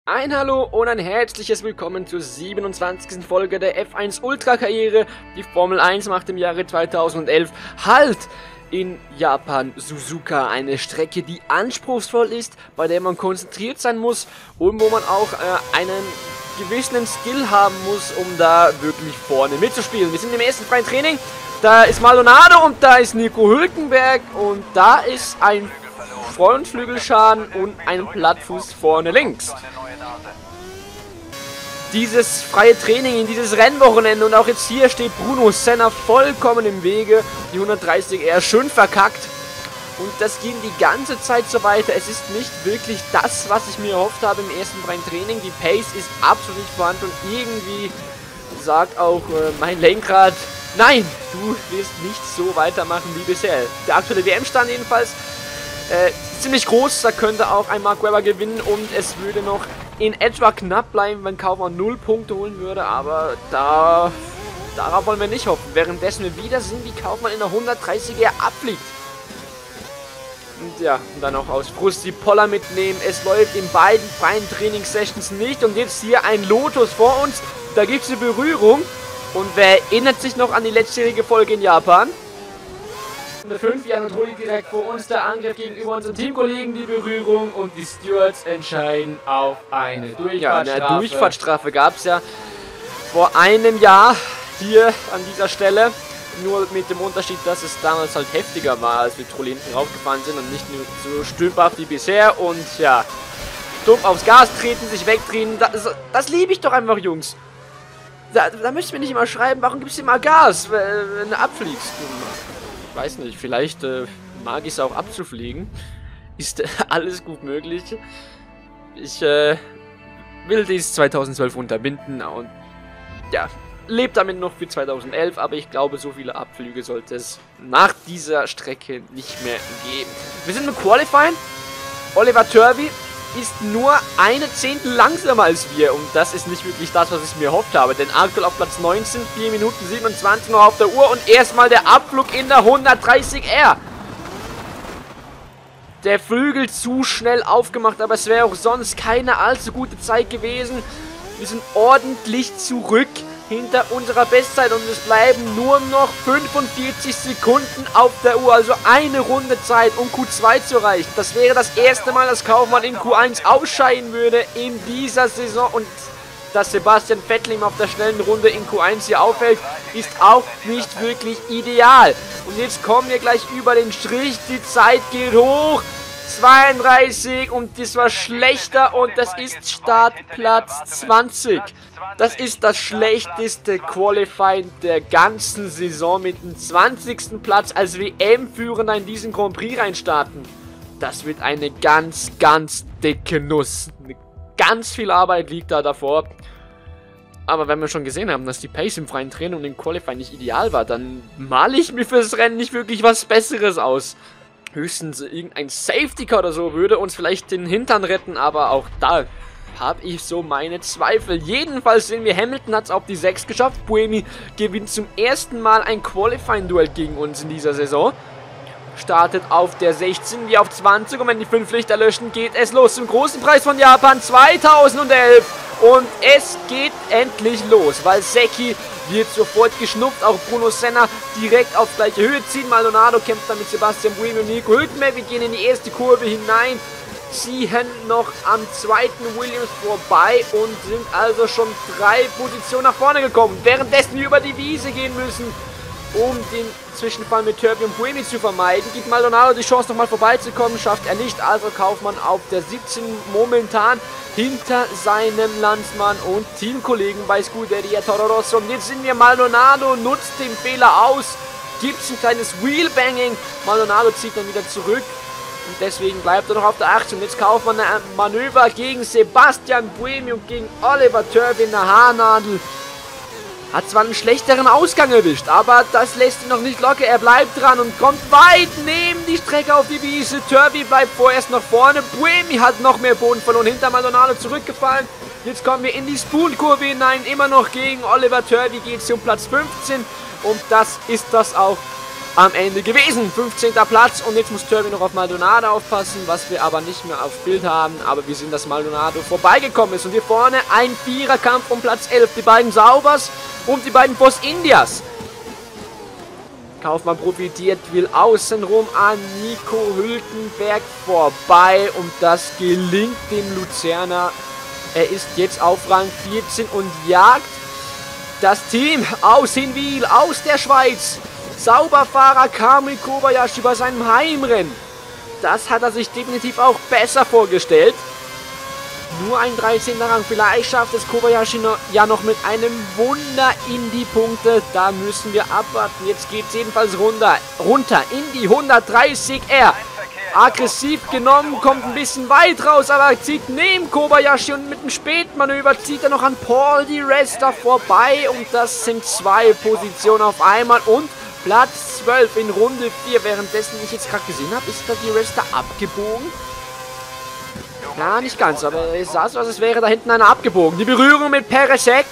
Ein Hallo und ein herzliches Willkommen zur 27. Folge der F1 Ultra Karriere. Die Formel 1 macht im Jahre 2011 Halt in Japan Suzuka. Eine Strecke, die anspruchsvoll ist, bei der man konzentriert sein muss und wo man auch einen gewissen Skill haben muss, um da wirklich vorne mitzuspielen. Wir sind im ersten freien Training. Da ist Maldonado und da ist Nico Hülkenberg und da ist ein Frontflügelschaden und ein Plattfuß vorne links. Dieses freie Training in dieses Rennwochenende und auch jetzt hier steht Bruno Senna vollkommen im Wege. Die 130 er schön verkackt und das ging die ganze Zeit so weiter. Es ist nicht wirklich das, was ich mir erhofft habe im ersten freien Training. Die Pace ist absolut nicht vorhanden und irgendwie sagt auch mein Lenkrad: Nein, du wirst nicht so weitermachen wie bisher. Der aktuelle WM-Stand jedenfalls ziemlich groß, da könnte auch ein Mark Webber gewinnen und es würde noch in etwa knapp bleiben, wenn Kaufmann 0 Punkte holen würde, aber darauf wollen wir nicht hoffen. Währenddessen wir wieder sehen, wie Kaufmann in der 130er abfliegt. Und ja, dann auch aus Frust die Poller mitnehmen. Es läuft in beiden freien Trainingssessions nicht und jetzt hier ein Lotus vor uns. Da gibt es eine Berührung und wer erinnert sich noch an die letztjährige Folge in Japan? 5 Jahre Trolli direkt vor uns, der Angriff gegenüber unseren Teamkollegen, die Berührung und die Stewards entscheiden auf eine Durchfahrtsstrafe. Ja, eine Durchfahrtsstrafe gab es ja vor einem Jahr hier an dieser Stelle, nur mit dem Unterschied, dass es damals halt heftiger war, als wir Trolli hinten raufgefahren sind und nicht nur so stümperhaft wie bisher und ja, dumm aufs Gas treten, sich wegdrehen, das liebe ich doch einfach, Jungs. Da müsst ihr mir nicht immer schreiben, warum gibst du immer Gas, wenn du abfliegst. Ich weiß nicht, vielleicht mag ich es auch abzufliegen. Ist alles gut möglich. Ich will dies 2012 unterbinden und ja, lebt damit noch für 2011, aber ich glaube, so viele Abflüge sollte es nach dieser Strecke nicht mehr geben. Wir sind im Qualifying. Oliver Turvey ist nur eine Zehntel langsamer als wir und das ist nicht wirklich das, was ich mir erhofft habe, denn aktuell auf Platz 19, 4 Minuten 27 noch auf der Uhr und erstmal der Abflug in der 130R. Der Flügel zu schnell aufgemacht, aber es wäre auch sonst keine allzu gute Zeit gewesen. Wir sind ordentlich zurück hinter unserer Bestzeit und es bleiben nur noch 45 Sekunden auf der Uhr, also eine Runde Zeit, um Q2 zu erreichen. Das wäre das erste Mal, dass Kaufmann in Q1 ausscheiden würde in dieser Saison und dass Sebastian Vettel ihm auf der schnellen Runde in Q1 hier auffällt, ist auch nicht wirklich ideal. Und jetzt kommen wir gleich über den Strich, die Zeit geht hoch. 32 und das war schlechter und das ist Startplatz 20. Das ist das schlechteste Qualifying der ganzen Saison mit dem 20. Platz als WM-Führender in diesen Grand Prix reinstarten. Das wird eine ganz, ganz dicke Nuss. Ganz viel Arbeit liegt da davor. Aber wenn wir schon gesehen haben, dass die Pace im freien Training und im Qualifying nicht ideal war, dann male ich mir fürs Rennen nicht wirklich was Besseres aus. Höchstens irgendein Safety Car oder so würde uns vielleicht den Hintern retten, aber auch da habe ich so meine Zweifel. Jedenfalls sehen wir, Hamilton hat es auf die 6 geschafft. Buemi gewinnt zum ersten Mal ein Qualifying-Duell gegen uns in dieser Saison. Startet auf der 16, wie auf 20 und wenn die 5 Lichter löschen, geht es los zum großen Preis von Japan 2011. Und es geht endlich los, weil Seki wird sofort geschnupft, auch Bruno Senna direkt auf gleiche Höhe ziehen. Maldonado kämpft dann mit Sebastian Buemi und Nico Hülkenberg. Wir gehen in die erste Kurve hinein, ziehen noch am zweiten Williams vorbei und sind also schon 3 Positionen nach vorne gekommen. Währenddessen wir über die Wiese gehen müssen, um den Zwischenfall mit Turvey und Buemi zu vermeiden, gibt Maldonado die Chance nochmal vorbeizukommen, schafft er nicht, also Kaufmann auf der 17 momentan hinter seinem Landsmann und Teamkollegen bei Scuderia Toro Rosso. Und jetzt sind wir, Maldonado nutzt den Fehler aus, gibt ein kleines Wheelbanging, Maldonado zieht dann wieder zurück und deswegen bleibt er noch auf der 18. Jetzt Kaufmann ein Manöver gegen Sebastian Buemi und gegen Oliver Turvey in der Haarnadel. Hat zwar einen schlechteren Ausgang erwischt, aber das lässt ihn noch nicht locker. Er bleibt dran und kommt weit neben die Strecke auf die Wiese. Turvey bleibt vorerst noch vorne. Buemi hat noch mehr Boden verloren. Hinter Maldonado zurückgefallen. Jetzt kommen wir in die Spoon-Kurve hinein. Immer noch gegen Oliver Turvey geht es um Platz 15. Und das ist das auch am Ende gewesen. 15. Platz und jetzt muss Turby noch auf Maldonado aufpassen, was wir aber nicht mehr auf Bild haben. Aber wir sehen, dass Maldonado vorbeigekommen ist und hier vorne ein Viererkampf um Platz 11. Die beiden Saubers und die beiden Force Indias. Kaufmann profitiert, will außenrum an Nico Hülkenberg vorbei und das gelingt dem Luzerner. Er ist jetzt auf Rang 14 und jagt das Team aus Hinwil, aus der Schweiz. Sauberfahrer Kamui Kobayashi bei seinem Heimrennen. Das hat er sich definitiv auch besser vorgestellt. Nur ein 13. Rang. Vielleicht schafft es Kobayashi ja noch mit einem Wunder in die Punkte. Da müssen wir abwarten. Jetzt geht es jedenfalls runter in die 130R. Aggressiv genommen, kommt ein bisschen weit raus, aber zieht neben Kobayashi und mit einem Spätmanöver zieht er noch an Paul di Resta vorbei. Und das sind 2 Positionen auf einmal und Platz 12 in Runde 4. Währenddessen ich jetzt gerade gesehen habe, ist da di Resta abgebogen. Ja, nicht ganz, aber es sah so, als wäre da hinten einer abgebogen. Die Berührung mit Perezek.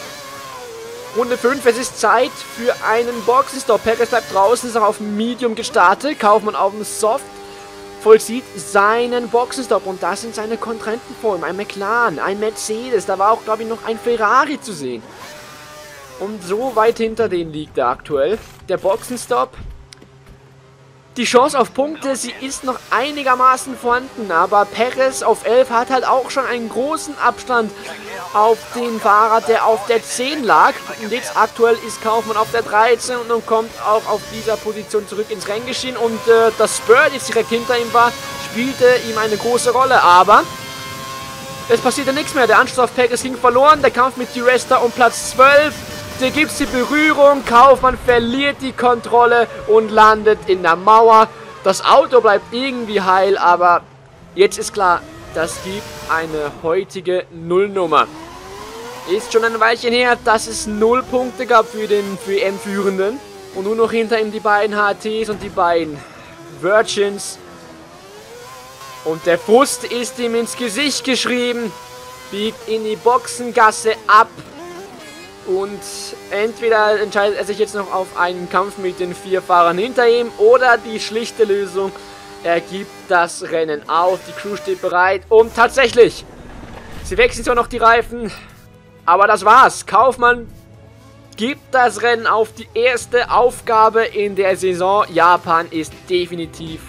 Runde 5, es ist Zeit für einen Boxenstopp. Perez bleibt draußen, ist auch auf Medium gestartet. Kaufmann auf dem Soft vollzieht seinen Boxenstopp. Und da sind seine Kontrahenten vor ihm. Ein McLaren, ein Mercedes. Da war auch, glaube ich, noch ein Ferrari zu sehen. Und so weit hinter denen liegt er aktuell. Der Boxenstopp. Die Chance auf Punkte, sie ist noch einigermaßen vorhanden, aber Perez auf 11 hat halt auch schon einen großen Abstand auf den Fahrer, der auf der 10 lag. Und jetzt aktuell ist Kaufmann auf der 13 und kommt auch auf dieser Position zurück ins Renngeschehen. Und das Spur, das direkt hinter ihm war, spielte ihm eine große Rolle, aber es passierte nichts mehr. Der Anschluss auf Perez ging verloren, der Kampf mit di Resta um Platz 12. Da gibt es die Berührung, Kaufmann verliert die Kontrolle und landet in der Mauer. Das Auto bleibt irgendwie heil, aber jetzt ist klar, das gibt eine heutige Nullnummer. Ist schon ein Weilchen her, dass es 0 Punkte gab für den WM-Führenden. Und nur noch hinter ihm die beiden HTs und die beiden Virgins. Und der Frust ist ihm ins Gesicht geschrieben, biegt in die Boxengasse ab. Und entweder entscheidet er sich jetzt noch auf einen Kampf mit den 4 Fahrern hinter ihm oder die schlichte Lösung, er gibt das Rennen auf. Die Crew steht bereit und tatsächlich, sie wechseln zwar noch die Reifen, aber das war's. Kaufmann gibt das Rennen auf. Die erste Aufgabe in der Saison. Japan ist definitiv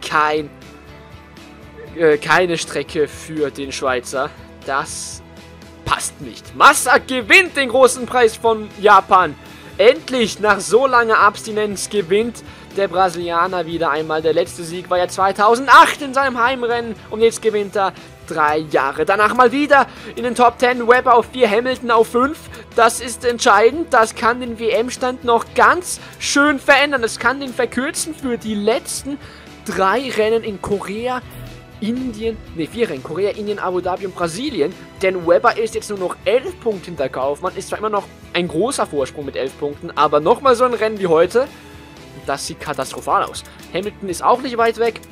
keine Strecke für den Schweizer. Das passt nicht. Massa gewinnt den großen Preis von Japan. Endlich, nach so langer Abstinenz, gewinnt der Brasilianer wieder einmal. Der letzte Sieg war ja 2008 in seinem Heimrennen und jetzt gewinnt er 3 Jahre. Danach mal wieder in den Top 10. Webber auf 4, Hamilton auf 5. Das ist entscheidend. Das kann den WM-Stand noch ganz schön verändern. Das kann den verkürzen für die letzten 3 Rennen in Korea, Indien, 4 Rennen, Korea, Indien, Abu Dhabi und Brasilien, denn Webber ist jetzt nur noch 11 Punkte hinter Kaufmann, ist zwar immer noch ein großer Vorsprung mit 11 Punkten, aber nochmal so ein Rennen wie heute, das sieht katastrophal aus. Hamilton ist auch nicht weit weg,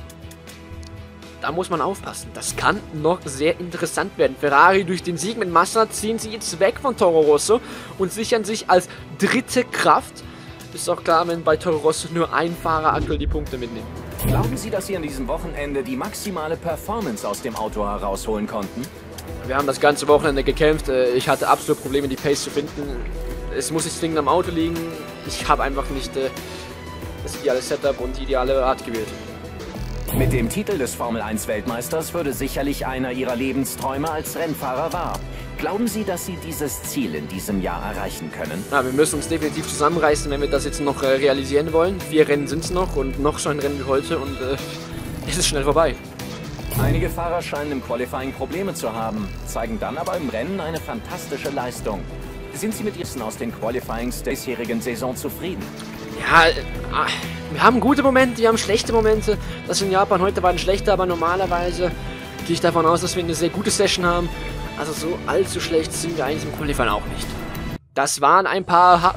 da muss man aufpassen, das kann noch sehr interessant werden. Ferrari durch den Sieg mit Massa ziehen sie jetzt weg von Toro Rosso und sichern sich als dritte Kraft. Ist auch klar, wenn bei Toro Rosso nur ein Fahrer aktuell die Punkte mitnimmt. Glauben Sie, dass Sie an diesem Wochenende die maximale Performance aus dem Auto herausholen konnten? Wir haben das ganze Wochenende gekämpft. Ich hatte absolut Probleme, die Pace zu finden. Es muss nicht zwingend am Auto liegen. Ich habe einfach nicht das ideale Setup und die ideale Art gewählt. Mit dem Titel des Formel-1-Weltmeisters würde sicherlich einer Ihrer Lebensträume als Rennfahrer wahr. Glauben Sie, dass Sie dieses Ziel in diesem Jahr erreichen können? Ja, wir müssen uns definitiv zusammenreißen, wenn wir das jetzt noch realisieren wollen. 4 Rennen sind es noch und noch so ein Rennen wie heute und es ist schnell vorbei. Einige Fahrer scheinen im Qualifying Probleme zu haben, zeigen dann aber im Rennen eine fantastische Leistung. Sind Sie mit Ihren aus den Qualifyings der bisherigen Saison zufrieden? Ja, wir haben gute Momente, wir haben schlechte Momente. Das in Japan heute waren schlechter, aber normalerweise gehe ich davon aus, dass wir eine sehr gute Session haben. Also so allzu schlecht sind wir eigentlich im Qualifying auch nicht. Das waren ein paar,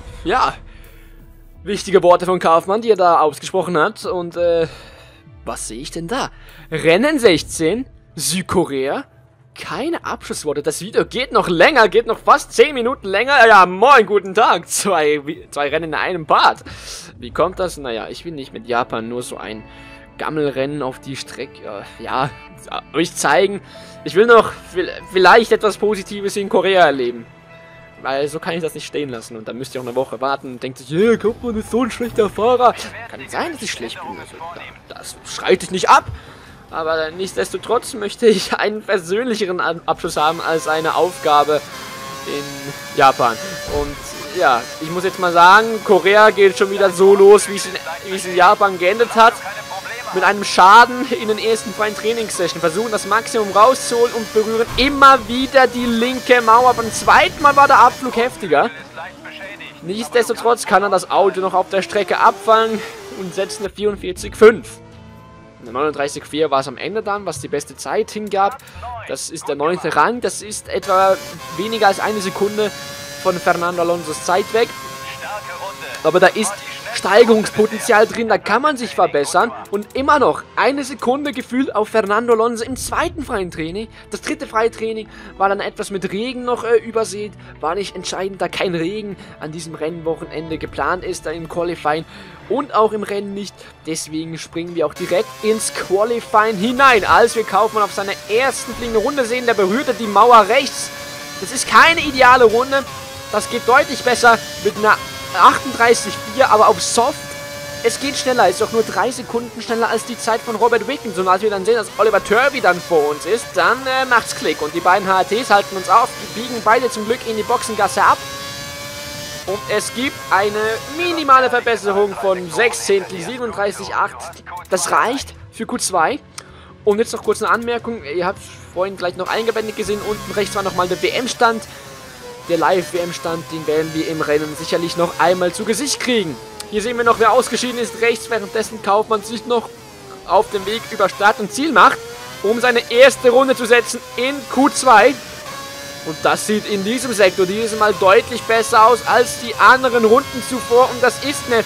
wichtige Worte von Kaufmann, die er da ausgesprochen hat. Und, was sehe ich denn da? Rennen 16, Südkorea, keine Abschlussworte. Das Video geht noch länger, geht noch fast 10 Minuten länger. Ja, moin, guten Tag. Zwei Rennen in einem Part. Wie kommt das? Naja, ich will nicht mit Japan nur so ein Gammelrennen auf die Strecke, ja, euch zeigen. Ich will noch vielleicht etwas Positives in Korea erleben. Weil so kann ich das nicht stehen lassen. Und dann müsst ihr auch eine Woche warten und denkt sich, yeah, guck mal, das ist so ein schlechter Fahrer. Kann sein, dass ich schlecht bin. Also, das schreite ich nicht ab. Aber nichtsdestotrotz möchte ich einen persönlicheren Abschluss haben als eine Aufgabe in Japan. Und ja, ich muss jetzt mal sagen, Korea geht schon wieder so los, wie es in Japan geendet hat. Mit einem Schaden in den ersten freien Trainingssession. Versuchen das Maximum rauszuholen und berühren immer wieder die linke Mauer. Beim zweiten Mal war der Abflug heftiger. Nichtsdestotrotz kann er das Auto noch auf der Strecke abfangen und setzt eine 44,5. Eine 39,4 war es am Ende dann, was die beste Zeit hingab. Das ist der 9. Rang. Das ist etwa weniger als eine Sekunde von Fernando Alonsos Zeit weg. Aber da ist Steigerungspotenzial drin, da kann man sich verbessern. Und immer noch eine Sekunde gefühlt auf Fernando Alonso im zweiten freien Training. Das dritte freie Training war dann etwas mit Regen noch übersät. War nicht entscheidend, da kein Regen an diesem Rennwochenende geplant ist, da im Qualifying und auch im Rennen nicht. Deswegen springen wir auch direkt ins Qualifying hinein. Als wir Kaufmann auf seiner ersten fliegenden Runde sehen, der berührte die Mauer rechts. Das ist keine ideale Runde. Das geht deutlich besser mit einer 38,4, aber auf Soft, es geht schneller, ist doch nur 3 Sekunden schneller als die Zeit von Robert Wickens. Und als wir dann sehen, dass Oliver Turvey dann vor uns ist, dann macht's Klick. Und die beiden HRTs halten uns auf, die biegen beide zum Glück in die Boxengasse ab. Und es gibt eine minimale Verbesserung von 6 Zehntel, 37,8. Das reicht für Q2. Und jetzt noch kurz eine Anmerkung, ihr habt vorhin gleich noch eingeblendet gesehen, unten rechts war nochmal der WM-Stand. Der Live-WM-Stand, den werden wir im Rennen sicherlich noch einmal zu Gesicht kriegen. Hier sehen wir noch, wer ausgeschieden ist, rechts, währenddessen Kaufmann sich noch auf dem Weg über Start und Ziel macht, um seine erste Runde zu setzen in Q2. Und das sieht in diesem Sektor dieses Mal deutlich besser aus als die anderen Runden zuvor. Und das ist eine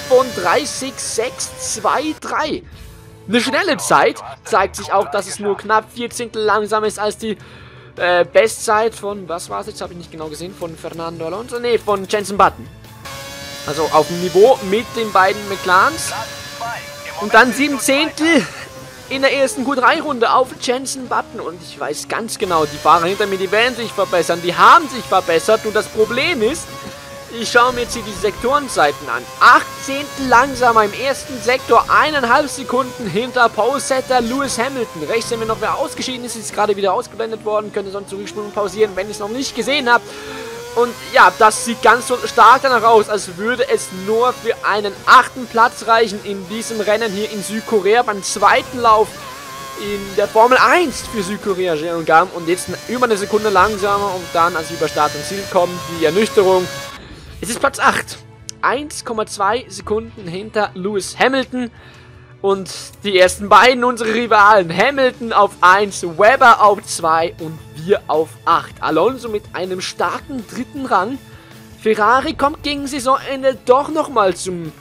35,623. Eine schnelle Zeit. Zeigt sich auch, dass es nur knapp 4 Zehntel langsamer ist als die Bestzeit von, was war es jetzt, habe ich nicht genau gesehen, von Fernando Alonso, ne, von Jenson Button. Also auf dem Niveau mit den beiden McLarens. Und dann 7 Zehntel in der ersten Q3-Runde auf Jenson Button. Und ich weiß ganz genau, die Fahrer hinter mir, die werden sich verbessern, die haben sich verbessert. Und das Problem ist, ich schaue mir jetzt hier die Sektorenzeiten an. 8 Zehntel langsamer im ersten Sektor, 1,5 Sekunden hinter Pole-Setter Lewis Hamilton. Rechts sehen wir noch, wer ausgeschieden ist, ist gerade wieder ausgeblendet worden. Könnt ihr sonst zurückspulen und pausieren, wenn ihr es noch nicht gesehen habt. Und ja, das sieht ganz so stark danach aus, als würde es nur für einen 8. Platz reichen in diesem Rennen hier in Südkorea. Beim zweiten Lauf in der Formel 1 für Südkorea, Jeongam. Und jetzt über eine Sekunde langsamer und dann, als wir über Start und Ziel kommen, die Ernüchterung. Es ist Platz 8. 1,2 Sekunden hinter Lewis Hamilton. Und die ersten beiden, unsere Rivalen. Hamilton auf 1, Webber auf 2 und wir auf 8. Alonso mit einem starken 3. Rang. Ferrari kommt gegen Saisonende doch nochmal zum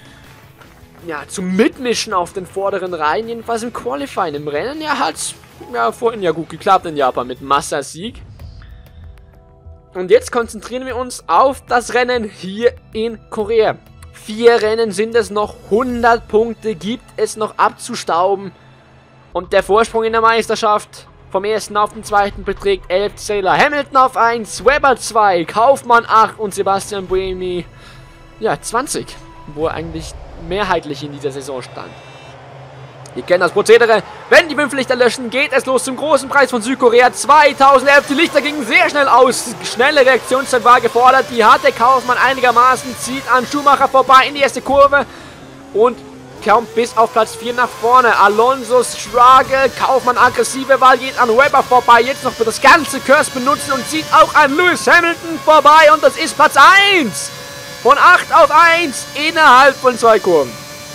Mitmischen auf den vorderen Reihen. Jedenfalls im Qualifying. Im Rennen hat es vorhin ja gut geklappt in Japan mit Massa-Sieg. Und jetzt konzentrieren wir uns auf das Rennen hier in Korea. 4 Rennen sind es noch, 100 Punkte gibt es noch abzustauben. Und der Vorsprung in der Meisterschaft vom 1. auf den 2. beträgt 11 Zähler. Hamilton auf 1, Webber 2, Kaufmann 8 und Sebastian Buemi 20. Wo er eigentlich mehrheitlich in dieser Saison stand. Ihr kennt das Prozedere. Wenn die 5 Lichter löschen, geht es los zum großen Preis von Südkorea 2011. Die Lichter gingen sehr schnell aus. Schnelle Reaktionszeit war gefordert. Die hat der Kaufmann einigermaßen. Zieht an Schumacher vorbei in die erste Kurve. Und kommt bis auf Platz 4 nach vorne. Alonso struggle. Kaufmann aggressive Wahl geht an Webber vorbei. Jetzt noch für das ganze Curse benutzen und zieht auch an Lewis Hamilton vorbei. Und das ist Platz 1. Von 8 auf 1 innerhalb von 2 Kurven.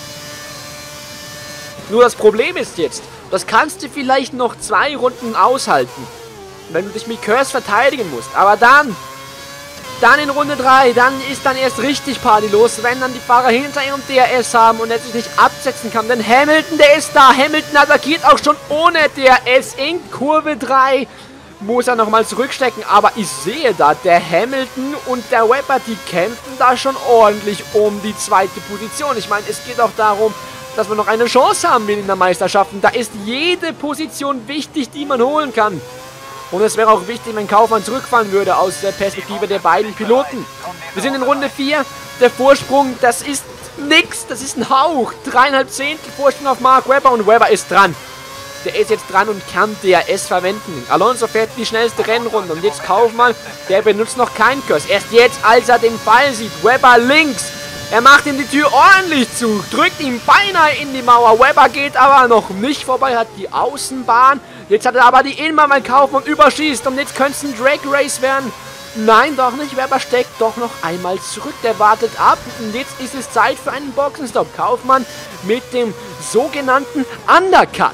Nur das Problem ist jetzt, das kannst du vielleicht noch 2 Runden aushalten, wenn du dich mit Curse verteidigen musst. Aber dann in Runde 3, dann ist dann erst richtig Party los, wenn dann die Fahrer hinter ihm DRS haben und er sich nicht absetzen kann. Denn Hamilton, der ist da. Hamilton attackiert auch schon ohne DRS in Kurve 3. muss er nochmal zurückstecken. Aber ich sehe da, der Hamilton und der Webber, die kämpfen da schon ordentlich um die zweite Position. Ich meine, es geht auch darum, dass wir noch eine Chance haben in der Meisterschaft. Und da ist jede Position wichtig, die man holen kann. Und es wäre auch wichtig, wenn Kaufmann zurückfahren würde aus der Perspektive der beiden Piloten. Wir sind in Runde 4. Der Vorsprung, das ist nix. Das ist ein Hauch. 3,5 Zehntel Vorsprung auf Mark Webber und Webber ist dran. Der ist jetzt dran und kann DRS verwenden. Alonso fährt die schnellste Rennrunde. Und jetzt Kaufmann, der benutzt noch keinen Kurs. Erst jetzt, als er den Fall sieht. Webber links. Er macht ihm die Tür ordentlich zu. Drückt ihm beinahe in die Mauer. Webber geht aber noch nicht vorbei. Hat die Außenbahn. Jetzt hat er aber die Innenbahn, weil Kaufmann überschießt. Und jetzt könnte es ein Drag Race werden. Nein, doch nicht. Webber steckt doch noch einmal zurück. Der wartet ab. Und jetzt ist es Zeit für einen Boxenstopp. Kaufmann mit dem sogenannten Undercut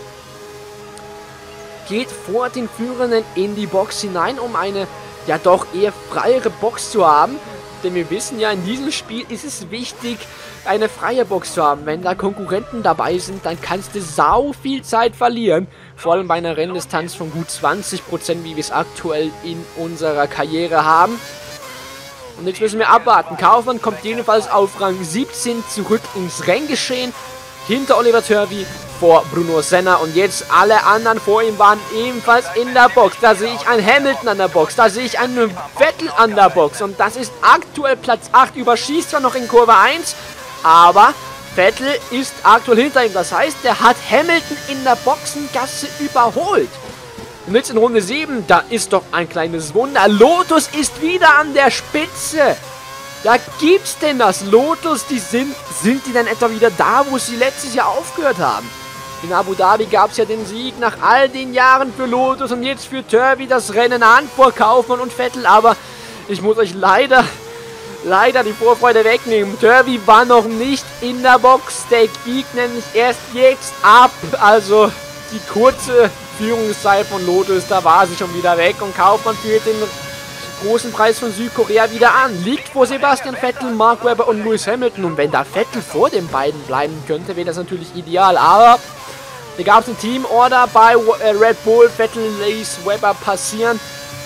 geht vor den Führenden in die Box hinein, um eine ja doch eher freiere Box zu haben. Denn wir wissen ja, in diesem Spiel ist es wichtig, eine freie Box zu haben. Wenn da Konkurrenten dabei sind, dann kannst du sau viel Zeit verlieren. Vor allem bei einer Renndistanz von gut 20%, wie wir es aktuell in unserer Karriere haben. Und jetzt müssen wir abwarten. Kaufmann kommt jedenfalls auf Rang 17 zurück ins Renngeschehen. Hinter Oliver Turvey, vor Bruno Senna. Und jetzt alle anderen vor ihm waren ebenfalls in der Box. Da sehe ich einen Hamilton an der Box. Da sehe ich einen Vettel an der Box. Und das ist aktuell Platz 8. Überschießt zwar noch in Kurve 1, aber Vettel ist aktuell hinter ihm. Das heißt, der hat Hamilton in der Boxengasse überholt. Und jetzt in Runde 7, da ist doch ein kleines Wunder. Lotus ist wieder an der Spitze. Da gibt's denn das. Lotus, sind die denn etwa wieder da, wo sie letztes Jahr aufgehört haben? In Abu Dhabi gab es ja den Sieg nach all den Jahren für Lotus und jetzt für Turvey das Rennen an vor Kaufmann und Vettel. Aber ich muss euch leider die Vorfreude wegnehmen. Turvey war noch nicht in der Box. Der biegt nämlich erst jetzt ab. Also die kurze Führungszeit von Lotus, da war sie schon wieder weg. Und Kaufmann führt den großen Preis von Südkorea wieder an. Liegt vor Sebastian Vettel, Mark Webber und Lewis Hamilton. Und wenn da Vettel vor den beiden bleiben könnte, wäre das natürlich ideal. Aber da gab es eine Teamorder bei Red Bull. Vettel ließ Webber passieren.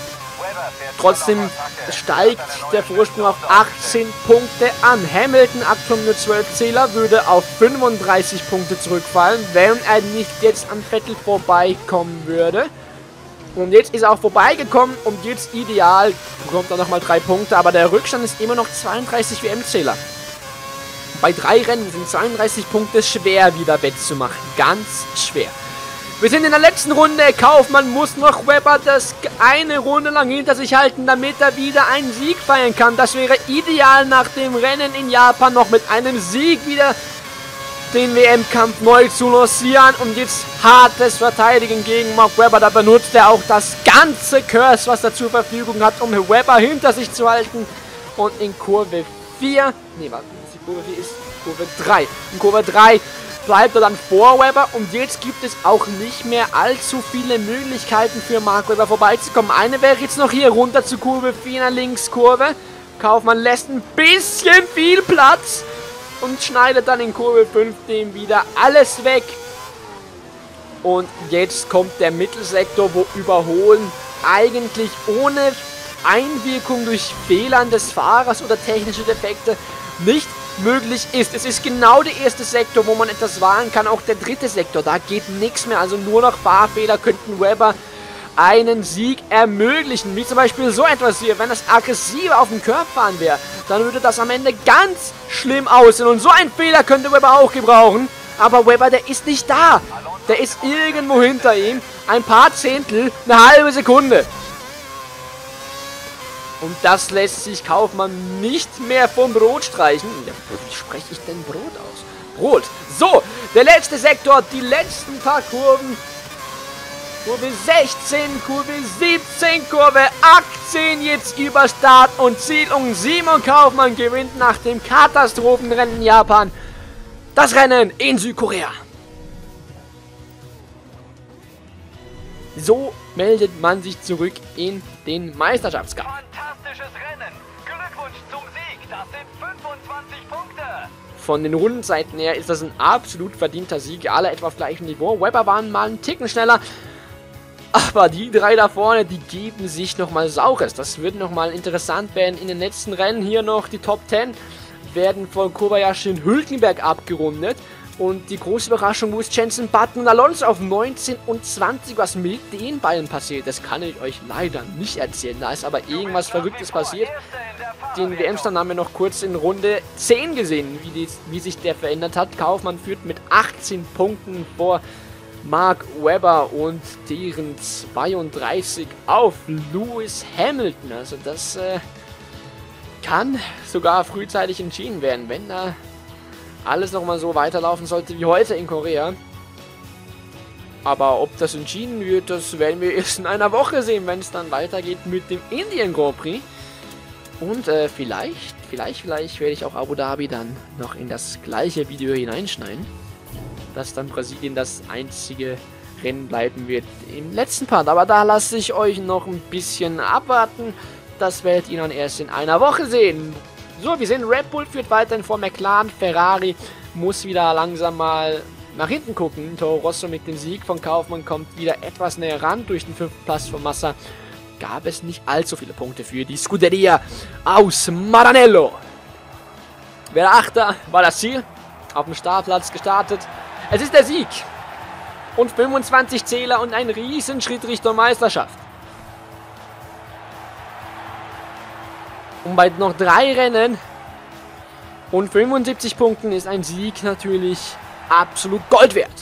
Trotzdem steigt der Vorsprung auf 18 Punkte an. Hamilton, aktuell nur 12 Zähler, würde auf 35 Punkte zurückfallen, wenn er nicht jetzt an Vettel vorbeikommen würde. Und jetzt ist er auch vorbeigekommen und jetzt ideal bekommt er nochmal 3 Punkte. Aber der Rückstand ist immer noch 32 WM-Zähler. Bei 3 Rennen sind 32 Punkte schwer wieder wettzumachen. Ganz schwer. Wir sind in der letzten Runde. Kaufmann muss noch Webber das eine Runde lang hinter sich halten, damit er wieder einen Sieg feiern kann. Das wäre ideal, nach dem Rennen in Japan noch mit einem Sieg wieder den WM-Kampf neu zu lancieren. Und jetzt hartes Verteidigen gegen Mark Webber. Da benutzt er auch das ganze Curse, was er zur Verfügung hat, um Webber hinter sich zu halten. Und in Kurve 4, nee, warte, die Kurve 4 ist Kurve 3. In Kurve 3 bleibt er dann vor Webber. Und jetzt gibt es auch nicht mehr allzu viele Möglichkeiten für Mark Webber vorbeizukommen. Eine wäre jetzt noch hier runter zu Kurve 4 in der Linkskurve. Kaufmann lässt ein bisschen viel Platz und schneidet dann in Kurve 5 dem wieder alles weg. Und jetzt kommt der Mittelsektor, wo Überholen eigentlich ohne Einwirkung durch Fehlern des Fahrers oder technische Defekte nicht möglich ist. Es ist genau der erste Sektor, wo man etwas wagen kann. Auch der dritte Sektor, da geht nichts mehr. Also nur noch Fahrfehler könnten Webber einen Sieg ermöglichen. Wie zum Beispiel so etwas hier. Wenn das aggressiv auf dem Curb fahren wäre, dann würde das am Ende ganz schlimm aussehen. Und so einen Fehler könnte Webber auch gebrauchen. Aber Webber, der ist nicht da. Der ist irgendwo hinter ihm. Ein paar Zehntel, eine halbe Sekunde. Und das lässt sich Kaufmann nicht mehr vom Brot streichen. Ja, wie spreche ich denn Brot aus? Brot. So, der letzte Sektor, die letzten paar Kurven. Kurve 16, Kurve 17, Kurve 18, jetzt über Start und Ziel. Und Simon Kaufmann gewinnt nach dem Katastrophenrennen in Japan das Rennen in Südkorea. So meldet man sich zurück in den Meisterschaftskampf. Fantastisches Rennen. Glückwunsch zum Sieg. Das sind 25 Punkte. Von den Rundenzeiten her ist das ein absolut verdienter Sieg. Alle etwa auf gleichem Niveau. Webber waren mal einen Ticken schneller. Aber die drei da vorne, die geben sich nochmal Saures. Das wird nochmal interessant werden. In den letzten Rennen hier noch die Top 10 werden von Kobayashi und Hülkenberg abgerundet. Und die große Überraschung, wo ist Jenson Button und Alonso auf 19 und 20. Was mit den beiden passiert, das kann ich euch leider nicht erzählen. Da ist aber irgendwas Verrücktes passiert. Den WM-Stand haben wir noch kurz in Runde 10 gesehen, wie sich der verändert hat. Kaufmann führt mit 18 Punkten vor Mark Webber und deren 32 auf Lewis Hamilton. Also das kann sogar frühzeitig entschieden werden, wenn da alles nochmal so weiterlaufen sollte wie heute in Korea. Aber ob das entschieden wird, das werden wir erst in einer Woche sehen, wenn es dann weitergeht mit dem Indien Grand Prix. Und vielleicht werde ich auch Abu Dhabi dann noch in das gleiche Video hineinschneiden, dass dann Brasilien das einzige Rennen bleiben wird im letzten Part. Aber da lasse ich euch noch ein bisschen abwarten. Das werdet ihr dann erst in einer Woche sehen. So, wir sehen, Red Bull führt weiterhin vor McLaren. Ferrari muss wieder langsam mal nach hinten gucken. Toro Rosso mit dem Sieg von Kaufmann kommt wieder etwas näher ran. Durch den 5. Platz von Massa gab es nicht allzu viele Punkte für die Scuderia aus Maranello. Wer Achter war das Ziel. Auf dem Startplatz gestartet. Es ist der Sieg. Und 25 Zähler und ein Riesenschritt Richtung Meisterschaft. Und bei noch 3 Rennen und 75 Punkten ist ein Sieg natürlich absolut Gold wert.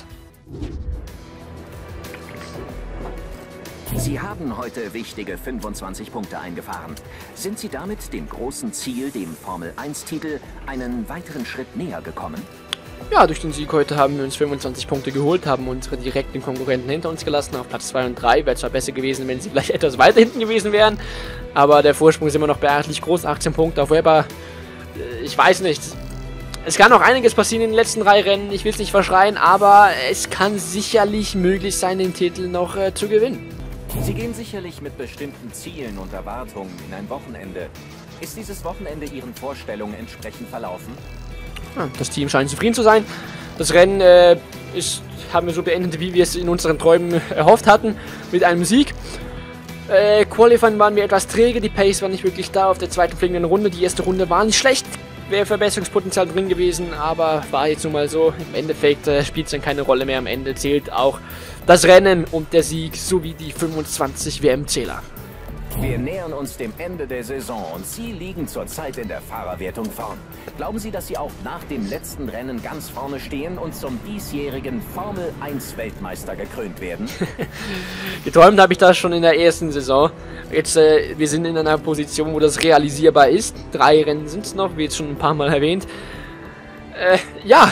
Sie haben heute wichtige 25 Punkte eingefahren. Sind Sie damit dem großen Ziel, dem Formel-1-Titel, einen weiteren Schritt näher gekommen? Ja, durch den Sieg heute haben wir uns 25 Punkte geholt, haben unsere direkten Konkurrenten hinter uns gelassen auf Platz 2 und 3. Wäre zwar besser gewesen, wenn sie vielleicht etwas weiter hinten gewesen wären, aber der Vorsprung ist immer noch beachtlich groß, 18 Punkte auf Webber. Ich weiß nicht. Es kann noch einiges passieren in den letzten 3 Rennen, ich will es nicht verschreien, aber es kann sicherlich möglich sein, den Titel noch zu gewinnen. Sie gehen sicherlich mit bestimmten Zielen und Erwartungen in ein Wochenende. Ist dieses Wochenende Ihren Vorstellungen entsprechend verlaufen? Ja, das Team scheint zufrieden zu sein. Das Rennen haben wir so beendet, wie wir es in unseren Träumen erhofft hatten, mit einem Sieg. Qualifying waren wir etwas träge, die Pace war nicht wirklich da auf der zweiten fliegenden Runde. Die erste Runde war nicht schlecht, wäre Verbesserungspotenzial drin gewesen, aber war jetzt nun mal so. Im Endeffekt spielt es dann keine Rolle mehr. Am Ende zählt auch das Rennen und der Sieg sowie die 25 WM-Zähler. Wir nähern uns dem Ende der Saison und Sie liegen zurzeit in der Fahrerwertung vorn. Glauben Sie, dass Sie auch nach dem letzten Rennen ganz vorne stehen und zum diesjährigen Formel-1-Weltmeister gekrönt werden? Geträumt habe ich das schon in der ersten Saison. Jetzt, wir sind in einer Position, wo das realisierbar ist. 3 Rennen sind es noch, wie jetzt schon ein paar Mal erwähnt. Ja.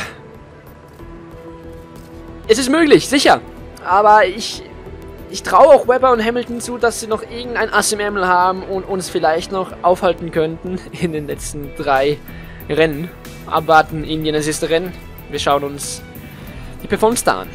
Es ist möglich, sicher. Aber ich traue auch Webber und Hamilton zu, dass sie noch irgendein Ass im Ärmel haben und uns vielleicht noch aufhalten könnten in den letzten 3 Rennen. Abwarten, Indien das erste Rennen. Wir schauen uns die Performance da an.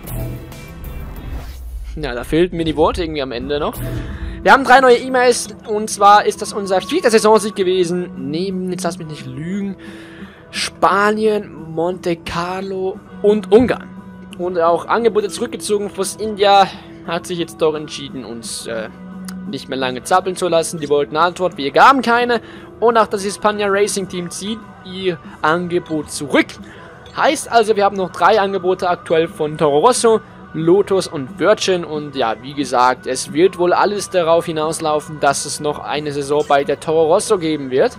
Ja, da fehlten mir die Worte irgendwie am Ende noch. Wir haben 3 neue E-Mails und zwar ist das unser 4. Saisonsieg gewesen. Neben, jetzt lass mich nicht lügen, Spanien, Monte Carlo und Ungarn. Und auch Angebote zurückgezogen fürs India. Hat sich jetzt doch entschieden, uns nicht mehr lange zappeln zu lassen. Die wollten Antwort, wir gaben keine. Und auch das Hispania Racing Team zieht ihr Angebot zurück. Heißt also, wir haben noch 3 Angebote aktuell von Toro Rosso, Lotus und Virgin. Und ja, wie gesagt, es wird wohl alles darauf hinauslaufen, dass es noch eine Saison bei der Toro Rosso geben wird.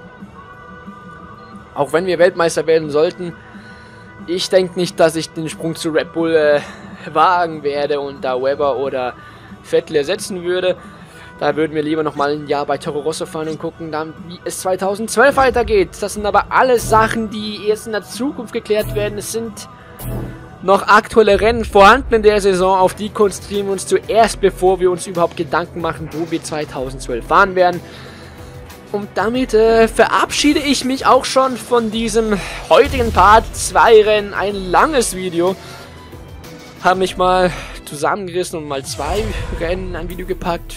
Auch wenn wir Weltmeister werden sollten. Ich denke nicht, dass ich den Sprung zu Red Bull wagen werde und da Webber oder Vettel ersetzen würde. Da würden wir lieber nochmal ein Jahr bei Toro Rosso fahren und gucken, dann, wie es 2012 weitergeht. Das sind aber alles Sachen, die erst in der Zukunft geklärt werden. Es sind noch aktuelle Rennen vorhanden in der Saison, auf die konzentrieren wir uns zuerst, bevor wir uns überhaupt Gedanken machen, wo wir 2012 fahren werden. Und damit verabschiede ich mich auch schon von diesem heutigen Part 2 Rennen. Ein langes Video. Habe mich mal zusammengerissen und mal 2 Rennen in ein Video gepackt.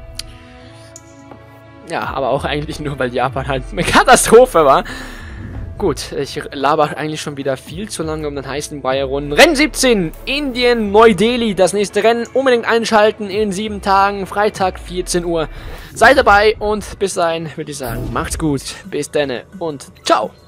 Ja, aber auch eigentlich nur, weil Japan halt eine Katastrophe war. Gut, ich laber eigentlich schon wieder viel zu lange um den heißen Bayer-Runden. Rennen 17, Indien, Neu-Delhi, das nächste Rennen. Unbedingt einschalten in 7 Tagen, Freitag 14 Uhr. Seid dabei und bis dahin würde ich sagen, macht's gut, bis dann und ciao.